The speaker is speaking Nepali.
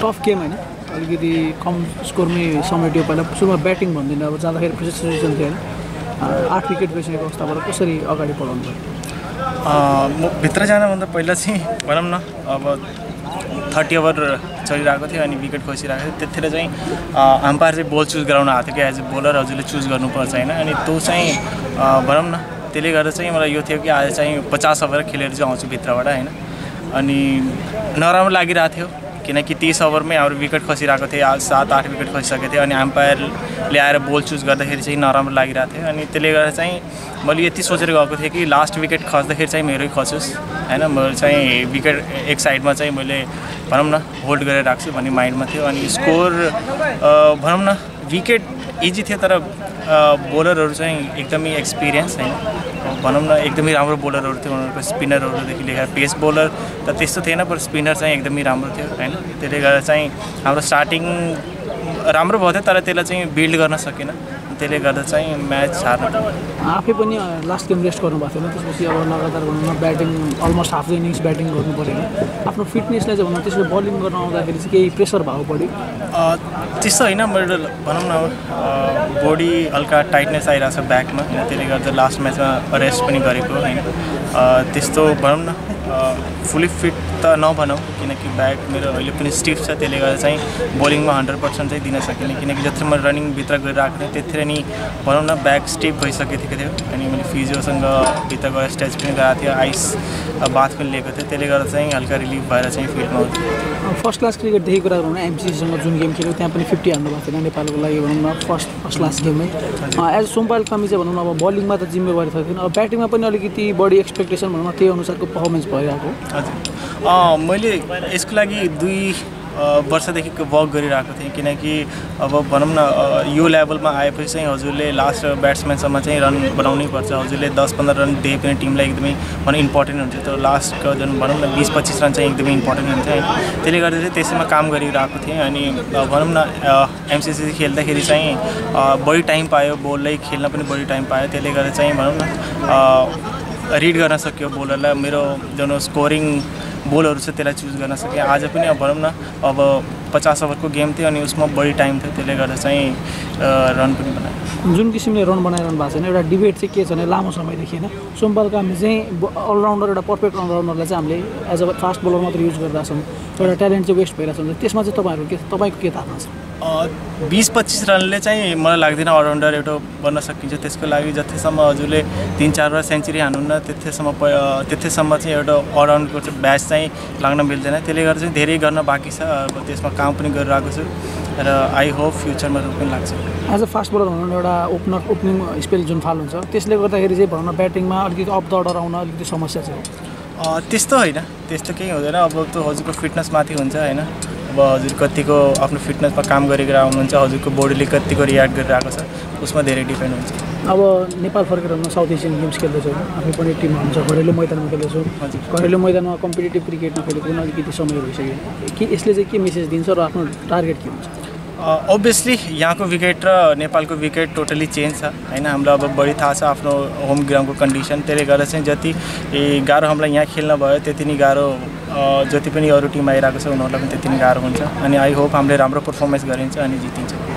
टफ गेम हैन अलिकति कम स्कोरमै समेट्यो पहिला सुरुमा ब्याटिङ भन्दिनँ अब जाँदाखेरि फ्रस्ट्रेसन थियो हैन 8 विकेट गइसकेको अवस्थाबाट कसरी अगाडि बढाउनु भयो म भित्र जानभन्दा पहिला चाहिँ भनौँ न अब 30 ओभर चलिरहेको थियो अनि विकेट खसिरहेको थियो त्यतिखेर चाहिँ अम्पायर चाहिँ बल चुज गराउन आएको थियो कि एज ए बोलर हजुरले चुज गर्नुपर्छ हैन अनि त्यो चाहिँ भनौँ न त्यसले गर्दा चाहिँ मलाई यो थियो कि आज चाहिँ 50 ओभर खेलेर चाहिँ आउँछु भित्रबाट हैन अनि नराम्रो लागिरहेको थियो किनकि 30 ओभरमै हाम्रो विकेट खसिरहेको थियो आज 7-8 विकेट खसिसकेको थियो अनि अम्पायरले आएर बल चुज गर्दाखेरि चाहिँ नराम्रो लागिरहेको थियो अनि त्यसले गर्दा चाहिँ मैले यति सोचेर गएको थिएँ कि लास्ट विकेट खस्दाखेरि चाहिँ मेरै खसोस् हैन म चाहिँ विकेट एक साइडमा चाहिँ मैले भनौँ न होल्ड गरेर राख्छु भन्ने माइन्डमा थियो अनि स्कोर भनौँ न विकेट इजी थियो तर बोलरहरू चाहिँ एकदमै एक्सपिरियन्स हैन भनौँ न एकदमै राम्रो बोलरहरू थियो उनीहरूको स्पिनरहरूदेखि लिएर पेस बोलर त त्यस्तो थिएन पर स्पिनर चाहिँ एकदमै राम्रो थियो हैन त्यसले गर्दा चाहिँ हाम्रो स्टार्टिङ राम्रो भयो तर त्यसलाई चाहिँ बिल्ड गर्न सकेन त्यसले गर्दा चाहिँ म्याच हार्न आफै पनि लास्ट गेम रेस्ट गर्नुभएको थियो त्यसपछि अब लगातार भनौँ न batting almost half the innings batting गर्नु पऱ्यो आफ्नो फिटनेसलाई चाहिँ भनौँ त्यसरी बलिङ गर्न आउँदाखेरि चाहिँ केही प्रेसर भएको पऱ्यो त्यस्तो होइन मेरो भनौँ न बडी हल्का टाइटनेस आइरहेको छ ब्याकमा होइन त्यसले गर्दा लास्ट म्याचमा रेस्ट पनि गरेको होइन त्यस्तो भनौँ न फुल्ली फिट त नभनौँ किनकि ब्याक मेरो अहिले पनि स्टिफ छ त्यसले गर्दा चाहिँ बोलिङमा 100% चाहिँ दिन सकिनँ किनकि जति म रनिङभित्र गरिरहेको थिएँ त्यतिखेर नि भनौँ न ब्याक स्टिफ भइसकेको थियो अनि मैले फिजियोसँग भित्र गएर स्ट्रेच पनि गएको थियो आइस बाथ पनि लिएको थियो त्यसले गर्दा चाहिँ हल्का रिलिफ भएर चाहिँ फिल्डमा आउँथ्यो फर्स्ट क्लास क्रिकेटदेखि कुरा गरौँ न एमसिसीसँग जुन गेम खेल्यो त्यहाँ पनि 50 हान्नुभएको थिएन नेपालको लागि भनौँ न फर्स्ट क्लास गेममै एज सोमपाल कमी चाहिँ भनौँ न अब बलिङमा त जिम्मेवारी थिएन अब ब्याटिङमा पनि अलिकति बढी एक्सपेक्टेसन भनौँ न त्यही अनुसारको पर्फर्मेन्स भइरहेको हजुर मैले यसको लागि 2 वर्षदेखि वर्क गरिरहेको थिएँ किनकि अब भनौँ न यो लेभलमा आएपछि चाहिँ हजुरले लास्ट ब्याट्सम्यानसम्म चाहिँ रन बनाउनै पर्छ हजुरले 10-15 रन दिए पनि टिमलाई एकदमै भनौँ इम्पोर्टेन्ट हुन्छ तर लास्टको जुन भनौँ न 20-25 रन चाहिँ एकदमै इम्पोर्टेन्ट हुन्छ होइन त्यसले गर्दा चाहिँ त्यसैमा काम गरिरहेको थिएँ अनि भनौँ न एमसिसी खेल्दाखेरि चाहिँ बढी टाइम पायो बललाई खेल्न पनि बढी टाइम पायो त्यसले गर्दा चाहिँ भनौँ न रिड गर्न सक्यो बोलरलाई मेरो जुन स्कोरिङ बोलहरू छ त्यसलाई चुज गर्न सकेँ आज पनि अब भनौँ न अब 50 ओभरको गेम थियो अनि उसमा बढी टाइम थियो त्यसले गर्दा चाहिँ रन पनि बनायो जुन किसिमले रन बनाइरहनु भएको छैन एउटा डिबेट चाहिँ के छ भने लामो समयदेखि होइन सोमपाल कामी चाहिँ अलराउन्डर एउटा पर्फेक्ट अलराउन्डरलाई चाहिँ हामीले एज अ फास्ट बोलर मात्र युज गरिरहेछौँ एउटा ट्यालेन्ट चाहिँ वेस्ट भइरहेको छ त्यसमा चाहिँ तपाईँको के धारणा छ 20-25 रनले चाहिँ मलाई लाग्दैन अलराउन्डर एउटा बन्न सकिन्छ त्यसको लागि जतिसम्म हजुरले 3-4 बार सेन्चुरी हान्नुहुन्न त्यतिसम्म चाहिँ एउटा अलराउन्डको चाहिँ ब्याच चाहिँ लाग्न मिल्दैन त्यसले गर्दा चाहिँ धेरै गर्न बाँकी छ अब त्यसमा काम पनि गरिरहेको छु र आई होप फ्युचरमा पनि लाग्छ एज अ फास्ट बोलर भनौँ न एउटा ओपनिङ स्पेल जुन फाल हुन्छ त्यसले गर्दाखेरि चाहिँ भनौँ न ब्याटिङमा अलिकति अप द अर्डर आउन अलिकति समस्या छ त्यस्तो होइन त्यस्तो केही हुँदैन अब त्यो हजुरको फिटनेसमाथि हुन्छ होइन अब हजुर कतिको आफ्नो फिटनेसमा काम गरेर आउनुहुन्छ हजुरको बडीले कतिको रियाक्ट गरिरहेको छ उसमा धेरै डिपेन्ड हुन्छ अब नेपाल फर्केर म साउथ एसियन गेम्स खेल्दैछु आफै पनि टिममा हुन्छ घरेलु मैदानमा खेल्दैछु घरेलु मैदानमा कम्पिटिटिभ क्रिकेटमा खेलेको पनि अलिकति समय भइसक्यो कि यसले चाहिँ के मेसेज दिन्छ र आफ्नो टार्गेट के हुन्छ अभियसली यहाँको विकेट र नेपालको विकेट टोटली चेन्ज छ होइन हामीलाई अब बढी थाहा छ आफ्नो होम ग्राउन्डको कन्डिसन त्यसले गर्दा चाहिँ जति गाह्रो हामीलाई यहाँ खेल्न भयो त्यति नै गाह्रो जति पनि अरू टिम आइरहेको छ उनीहरूलाई पनि त्यति नै गाह्रो हुन्छ अनि आई होप हामीले राम्रो पर्फर्मेन्स गरिन्छ अनि जितिन्छ